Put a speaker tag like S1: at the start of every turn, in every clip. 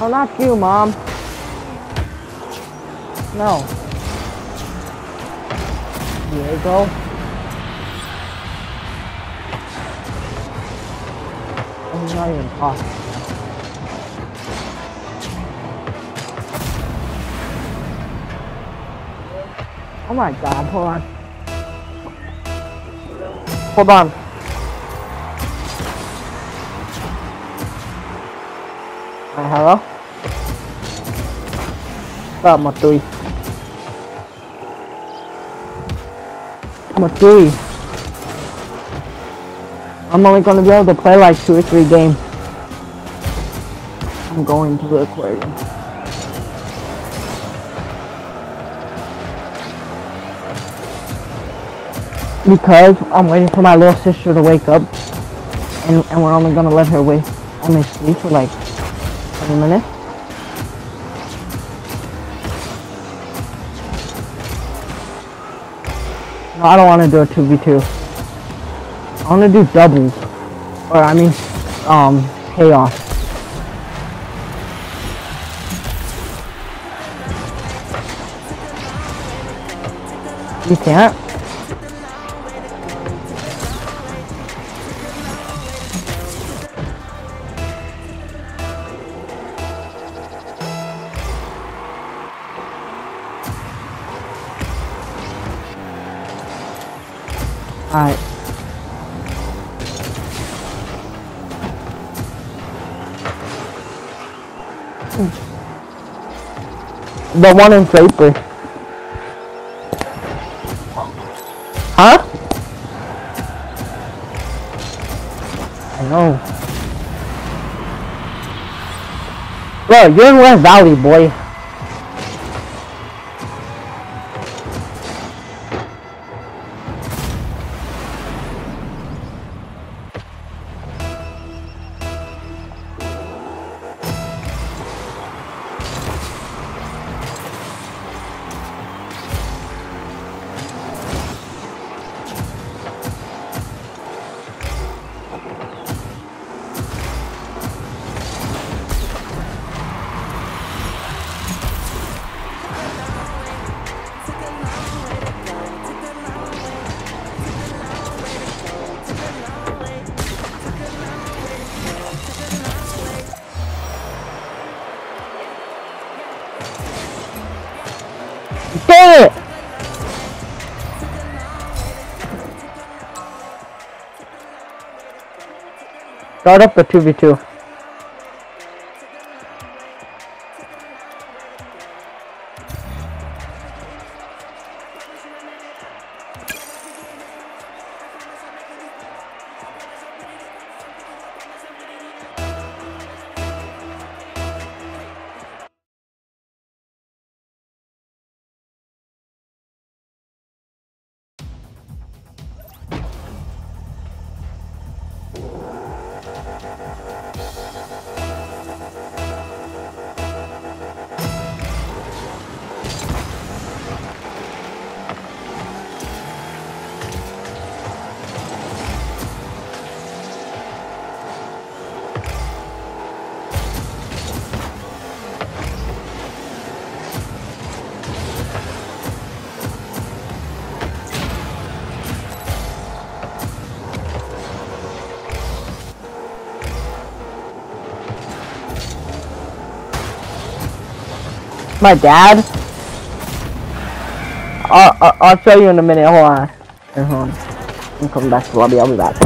S1: Oh, not you, Mom. No. Diego. He's not even talking. Oh my god, hold on. Hold on. Hello? What's up, Matui? Matui. I'm only gonna be able to play like 2 or 3 games. I'm going to the aquarium. Because I'm waiting for my little sister to wake up, and we're only gonna let her only sleep for like 20 minutes. No, I don't want to do a 2v2. I want to do doubles, or I mean, chaos. You can't? Alright. The one in Draper. Huh? I know. Bro, you're in West Valley, boy. Dang it! Start up the 2v2. My dad? I'll show you in a minute. Hold on. I'm coming back to the lobby. I'll be back.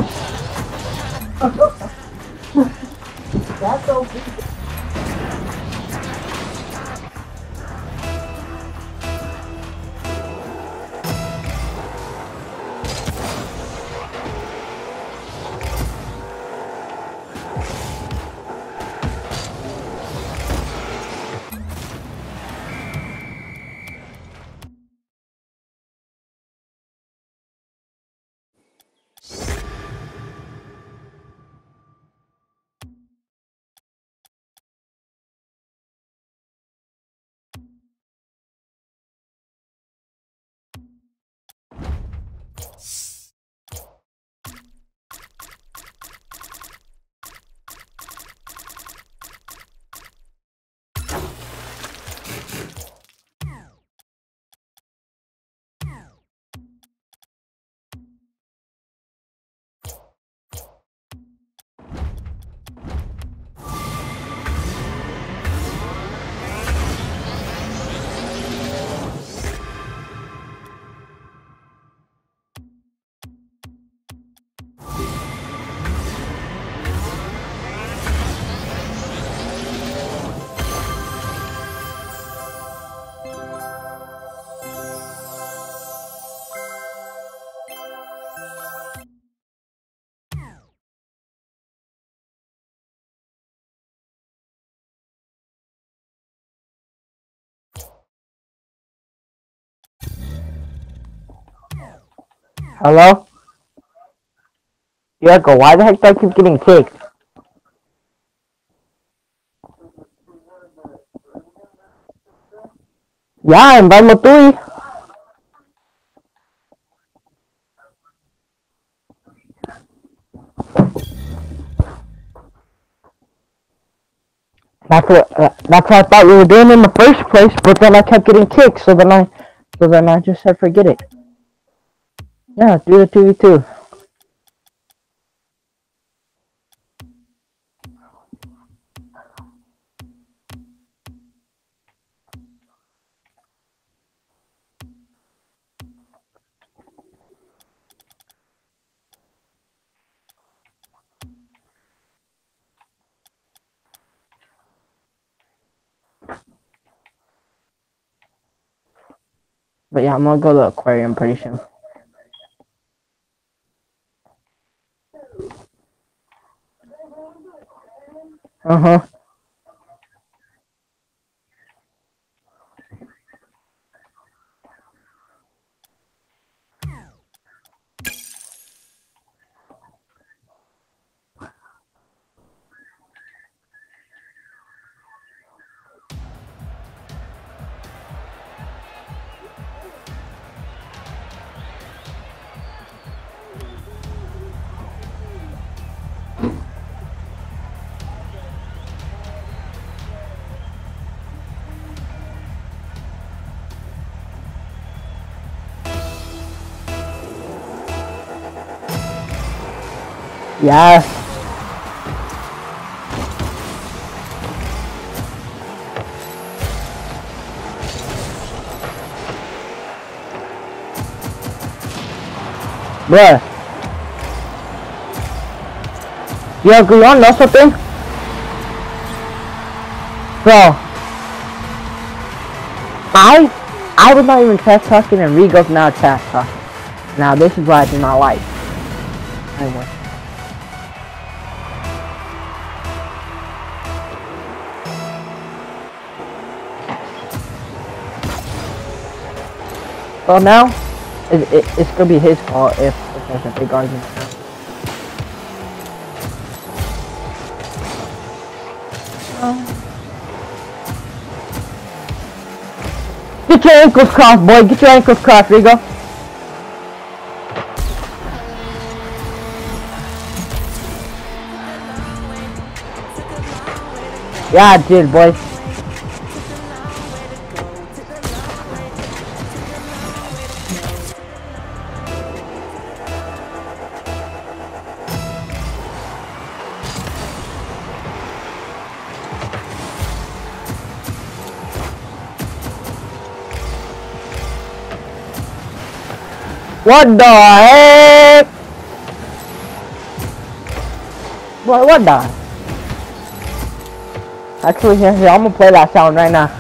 S1: That's so Hello? Diego, why the heck do I keep getting kicked? Yeah, invite Matui. That's what I thought we were doing in the first place, but then I kept getting kicked, so then I just said forget it. Yeah, do the 2v2. But yeah, I'm gonna go to the aquarium pretty soon. Uh-huh. Yes. Bruh. Diego, you wanna know something? Bro. I was not even trash talking and Rigo's now trash talking. Now this is what I do not like. Anyway. So now, it's gonna be his fault if there's a big argument now. Get your ankles crossed, boy. Get your ankles crossed, Rigo. Yeah, I did, boy. What the heck? Boy, what the? Actually, here, I'm gonna play that sound right now.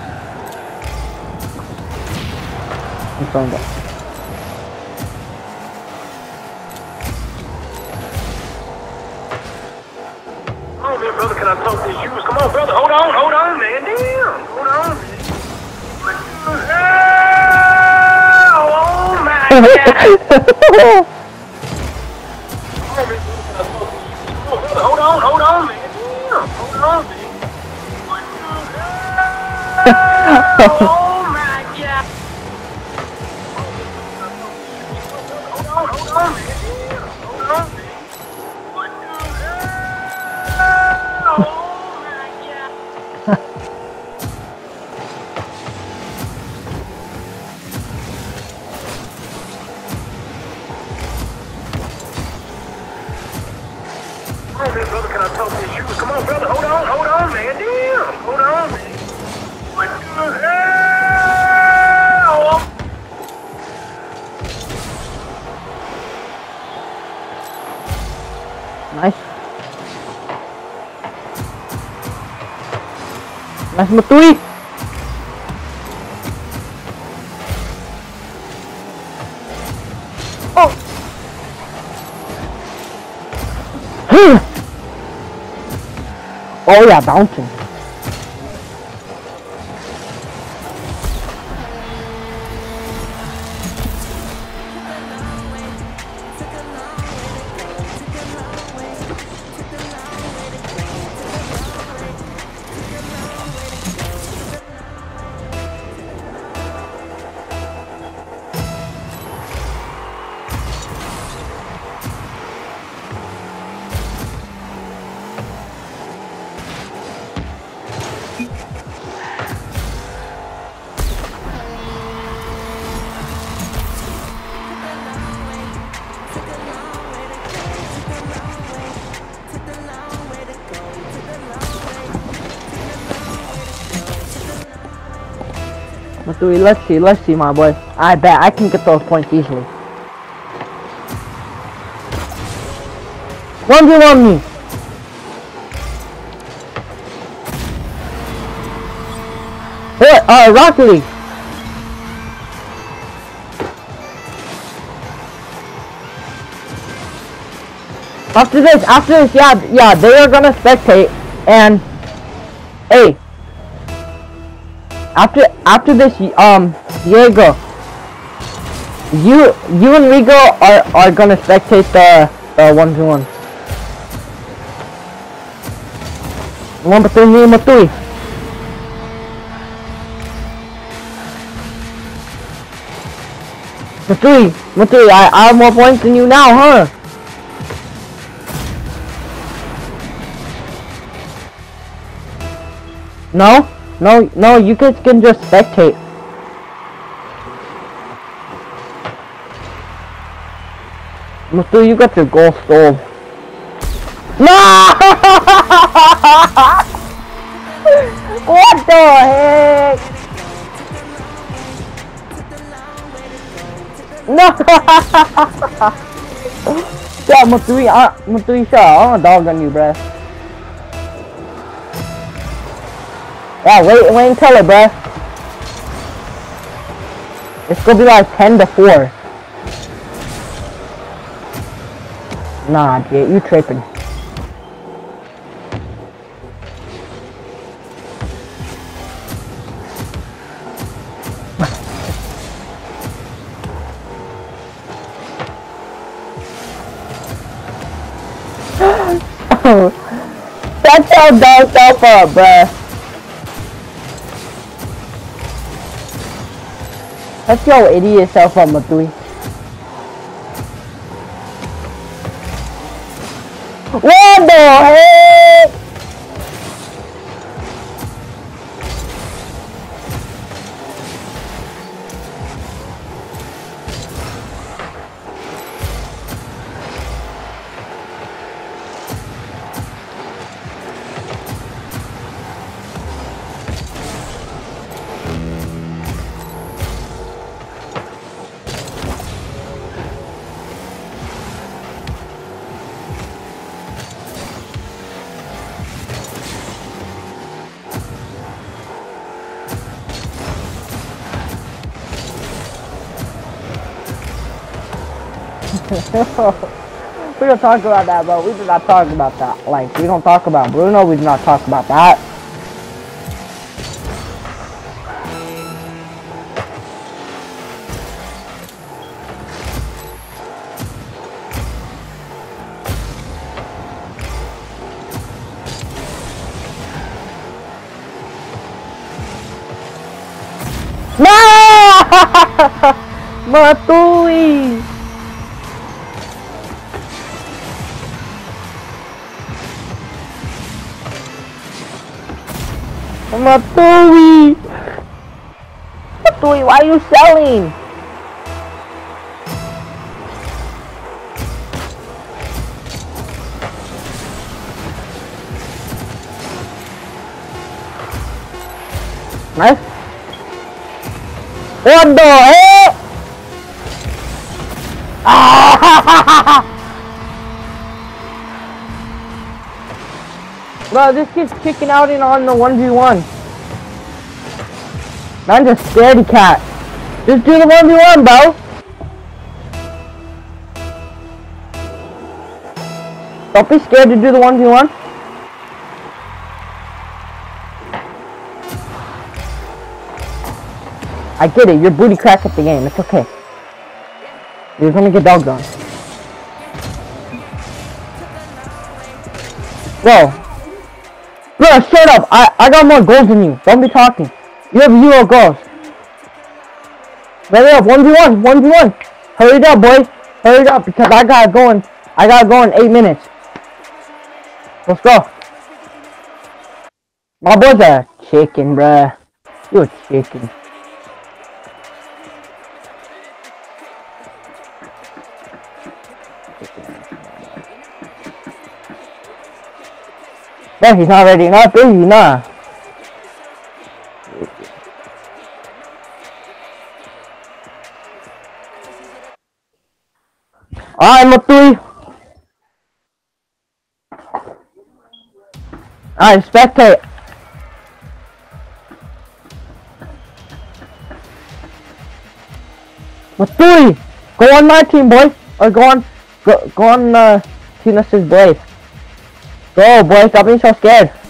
S1: I'm trying to.
S2: Oh man, brother, can I talk to you? Come on, brother, hold on, man. Damn, hold on. Oh my God. Hold on, man. Damn, hold on, man. Oh my God. Hold on, man. Hold on, man. Brother, can I talk to you? Come on, brother, hold on, man. Damn, hold on, man. What the hell?
S1: Nice. Nice Matui. Oh. Oh yeah, bouncing. Matui, let's see, my boy. I bet I can get those points easily. 1v1 me. Hey, Rocket League. After this, yeah, they are gonna spectate, and hey, after this, Diego, you and Rigo are gonna spectate the 1v1. Number 3, Matui. Matui, I have more points than you now, huh? No, you guys can just spectate. Matui, you got your goal stole. No! What the heck? No! Yeah, Matui, shut up. I'm a dog on you, bruh. Yeah, wait until it, bruh. It's gonna be like 10-4. Nah, dude, you tripping. That's how dog stuff up, bruh. That's your idiot self up, Matui. What the heck? We don't talk about that, bro. We do not talk about that. Like, we don't talk about Bruno. We do not talk about that. No! Matui! Matui! Matui, why are you selling? Nice. What the heck? Ah! Bro, this kid's kicking out in on the 1v1. Man, just scaredy cat. Just do the 1v1, bro. Don't be scared to do the 1v1. I get it, you're booty crack at the game. It's okay. You're gonna get dogged on. Bro, shut up. I got more goals than you. Don't be talking. You have 0 goals. Ready up, 1v1, 1v1. Hurry it up, boy. Hurry it up, because I gotta go in 8 minutes. Let's go. My boy's a chicken, bruh. You a chicken. No, he's not ready. Not busy, nah. Alright, Matui. Alright, spectate. Matui! Go on my team, boy. Or go on Team Blaze. Go, boy. Stop being so scared.